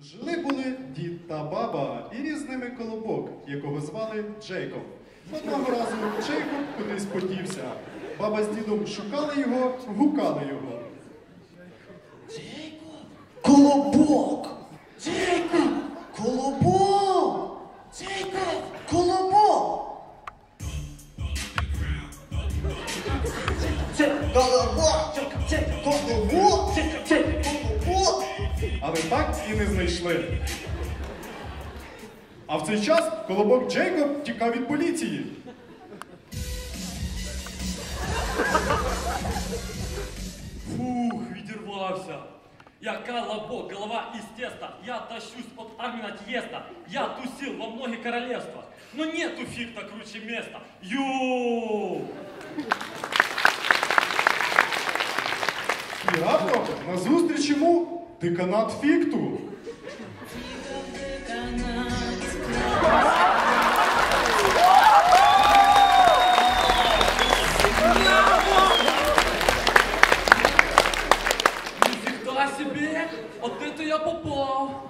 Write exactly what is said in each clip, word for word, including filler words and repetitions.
Жили-були дід та баба і ріс з ними колобок, якого звали Джейкоб. Одного разу Джейкоб кудись подівся. Баба з дідом шукали його, гукали його. Джейкоб! Колобок! Джейкоб! Колобок! Джейкоб! Колобок! Це колобок! Це колобок! Це колобок! Але так і не знайшли. А в цей час колобок Джейкоб тікав від поліції. Фух, відірвався. Я колобок, голова из теста. Я тащусь от Армина Тьеста. Я тусил во многих королевствах. Но нету фиг-то круче места. Ю! І раптом назустріч йому деканат фікту. Нифига себе! Вот это я попал!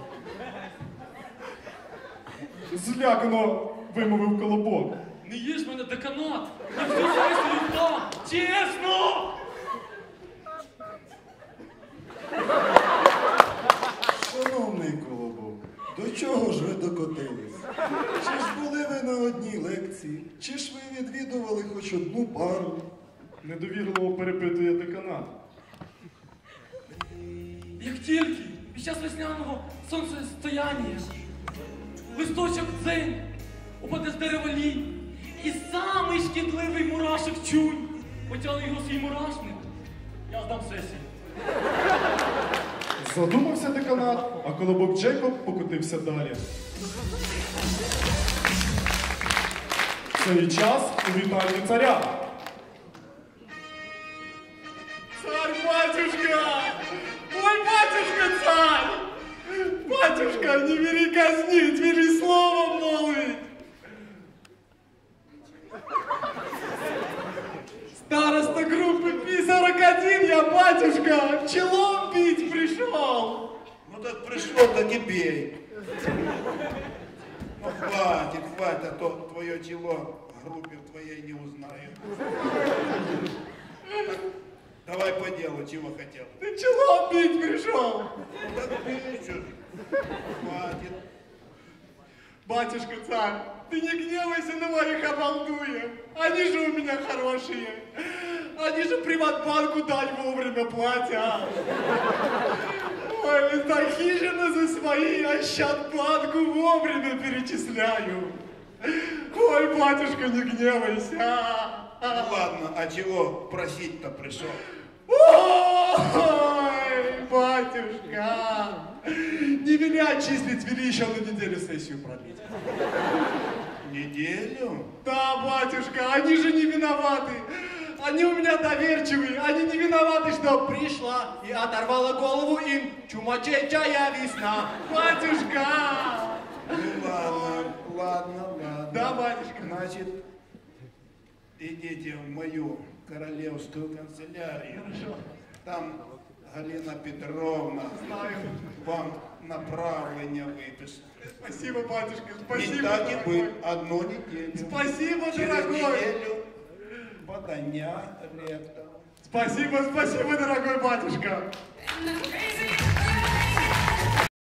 Злякано вимовив колобок. Не ешь мене деканат! Я всю сесію віддам! Чесно! Шановний колобок, до чого ж ви докотились? Чи ж були ви на одній лекції? Чи ж ви відвідували хоч одну пару? Недовірливо перепитує деканат. Як тільки під час весняного сонцестояння листочок дзень упаде з дерева лінь, і самий шкідливий мурашик чунь потягне його свій мурашник, я здам сесію. Задумався деканат, а колобок Джейкоб покотився далі. В цей час у вітальні царя. Царь-батюшка! Ой, батюшка-царь! Батюшка, не бери казнить, бери слово молвить! Староста группы Пи сорок один, я, батюшка, челом пить пришел! Ну так пришел, так и бей. Ну хватит, хватит, а то твое тело группе твоей не узнает. Так, давай по делу, чего хотел. Ты челом пить пришел! Ну так бей, что ж. Хватит. Батюшка-царь, ты не гневайся на моих обалдуев. Они же у меня хорошие. Они же приватбанку дать вовремя платят. Ой, за хижины за свои, а Ощадбанку вовремя перечисляю. Ой, батюшка, не гневайся. Ну ладно, а чего просить-то пришел? Ой, батюшка, не меня отчислить, вели еще на неделю сессию продлить. Неделю? Да, батюшка, они же не виноваты. Они у меня доверчивые, они не виноваты, что пришла и оторвала голову им чумачечая весна. Батюшка! Ну ладно, ладно, ладно. Да, батюшка. Значит, идите в мою королевскую канцелярию. Хорошо. Там Галина Петровна Знаю. вам направление выпишет. Спасибо, батюшка, И спасибо, так и дорогой. быть, одну неделю. Спасибо, Через дорогой. неделю подання ректора. Спасибо, спасибо, дорогой батюшка. And I'm crazy